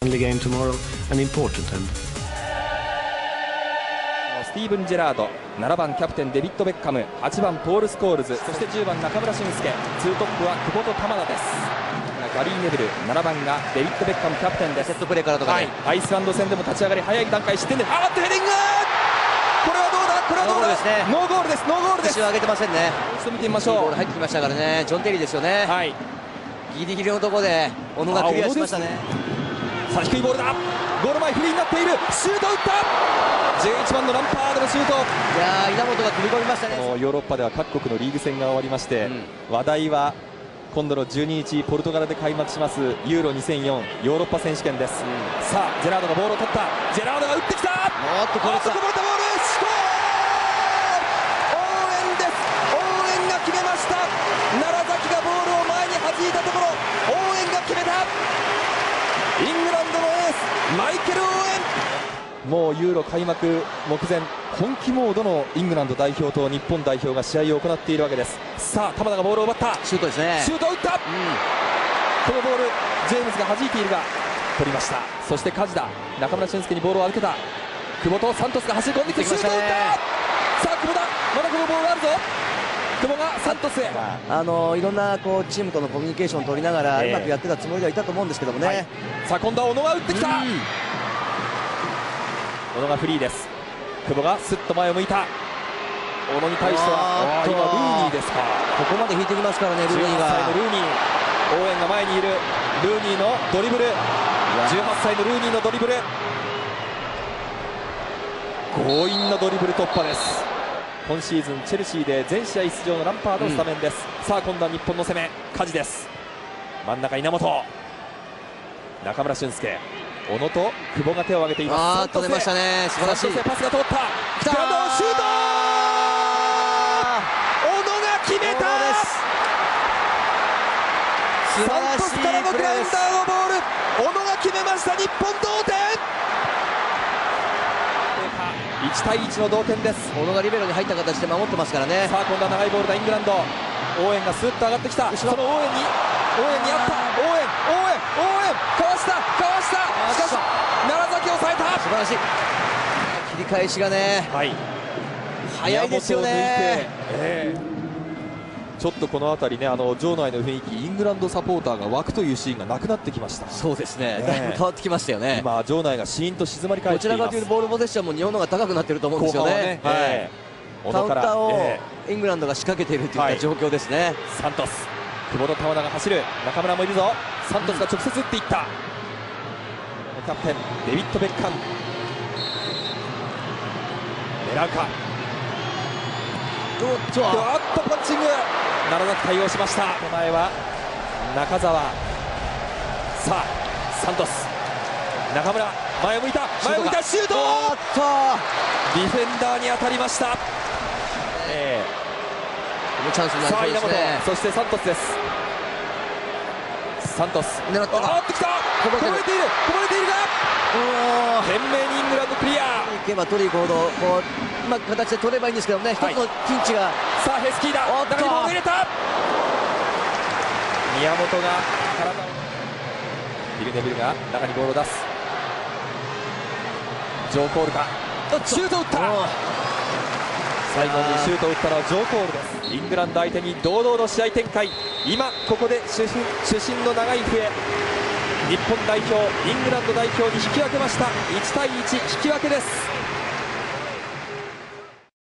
The game tomorrow, an important end. スティーブン・ジェラード、7番キャプテンデビッド・ベッカム、8番ポール・スコールズ、そして10番中村俊輔、ツートップは久保と玉田です。ガリー・ネビル、7番がデビッド・ベッカムキャプテンです。 セットプレーからとかね、 アイスランド戦でも立ち上がり早い段階失点でヘディング、これはどうだ、これはどうだ、ノーゴールです、ノーゴールです。 腰を上げてませんね。 一度見てみましょう。 ボール入ってきましたからね、ジョン・テリーですよね。 はい、 ギリギリのところで小野がクリアしましたね。 さあ低いボールだ、ゴール前フリーになっている、シュート打った、11番のランパードのシュート。 いやー、稲本が踏み込みましたね。 ヨーロッパでは各国のリーグ戦が終わりまして、話題は今度の12日ポルトガルで開幕しますユーロ2004ヨーロッパ選手権です。さあジェラードがボールを取った、ジェラードが打ってきた、 おっとこぼれたボール、 シュート、応援です、応援が決めました。楢崎がボールを前に弾いたところ、応援が決めた。イングランドのエースマイケル・オーエン、もうユーロ開幕目前、本気モードのイングランド代表と日本代表が試合を行っているわけです。さあ玉田がボールを奪った、 シュートですね、 シュートを打った、このボールジェームズが弾いているが取りました。そして梶田、中村俊輔にボールを預けた、久保とサントスが走り込んできてシュートを打った。さあ久保だ、まだこのボールあるぞ、久保がサントスへ。 いろんなこうチームとのコミュニケーションを取りながらうまくやってたつもりではいたと思うんですけどもね。 さあ今度は小野が打ってきた、小野がフリーです。久保がスッと前を向いた、小野に対しては今ルーニーですか、 ここまで引いてきますからね、ルーニーが。 18歳のルーニー、応援が前にいるルーニーのドリブル、18歳のルーニーのドリブル、強引なドリブル突破です。今シーズンチェルシーで全試合出場のランパードスタメンです。さあ今度は日本の攻め、梶です。真ん中稲本、中村俊輔、小野と久保が手を挙げています。 取れましたね、素晴らしい。 パスが通った、シュート、小野が決めた。サントスからのグラウンダーのボール、小野が決めました。日本同点、1対1の同点です。 小野がリベロに入った形で守ってますからね。 さあ今度は長いボールだ、イングランド、応援がスーッと上がってきた、その応援にあった、応援かわした、しかし楢崎を抑えた、 素晴らしい切り返しがね、早いですよね。 ちょっとこの辺りね、場内の雰囲気、イングランドサポーターが湧くというシーンがなくなってきました。 そうですね、だいぶ変わってきましたよね。 今場内がシーンと静まり返っています。 どちらかというとボールポゼッションも日本の方が高くなっていると思うんですよね。カウンターをイングランドが仕掛けているといった状況ですね。 サントス、久保と玉田が走る、中村もいるぞ、サントスが直接打っていった、キャプテンデビッド・ベッカム、狙うか、パンチング、楢崎対応しました。手前は中澤、さあサントス、中村前を向いた、シュート、ディフェンダーに当たりました。 チャンスになりそうですね。 そしてサントスです。サントス狙ったか、 ってきた、こぼれているが、懸命にイングランドクリア。 いけば取り行動、こううまく形で取ればいいんですけどね、一つのピンチが。 さあヘスキーだ、中にボールを入れた、宮本が体を、ビルネビルが中にボールを出す、ジョー・コールか、シュートを打った、最後にシュートを打ったのはジョー・コールです。イングランド相手に堂々の試合展開、今ここで主審の長い笛、日本代表イングランド代表に引き分けました。1対1引き分けです。